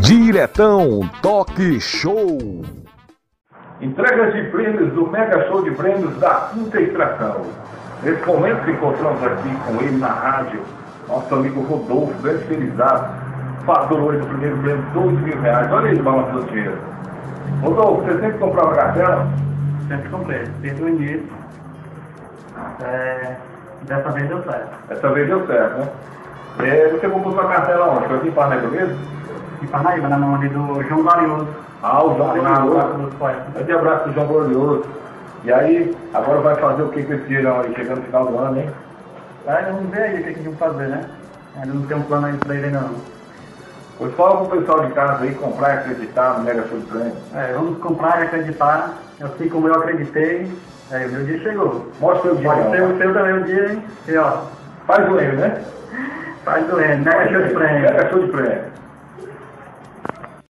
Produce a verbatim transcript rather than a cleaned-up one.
Diretão Toque Show. Entregas de prêmios do Mega Show de Prêmios da Quinta Extração. Nesse momento que encontramos aqui com ele na rádio, nosso amigo Rodolfo, bem felizado, faturou do primeiro prêmio dois mil reais. Olha aí o balanço do dinheiro. Rodolfo, você sempre comprava cartela? Sempre comprei, desde o início. É, dessa vez deu certo. Dessa vez deu certo, né? É, você comprou sua cartela onde? Foi aqui em Parnaíba mesmo? Em Parnaíba, na mão ali do João Glorioso. Ah, o João Glorioso. Glorioso. Um abraço pro João Glorioso. E aí, agora vai fazer o que com esse dinheiro aí, chegando no final do ano, hein? Aí vamos ver aí o que a gente vai fazer, né? Ainda não tem um plano aí pra ele não. Pois fala pro pessoal de casa aí, comprar e acreditar no Mega Show de Prêmios. É, vamos comprar e acreditar. Assim como eu acreditei, aí o meu dia chegou. Mostra o dia. Pode ser o seu também um dia, hein? E ó. Faz o M, né? Faz doendo, Mega Show de Prêmios. Mega Show de Prêmios.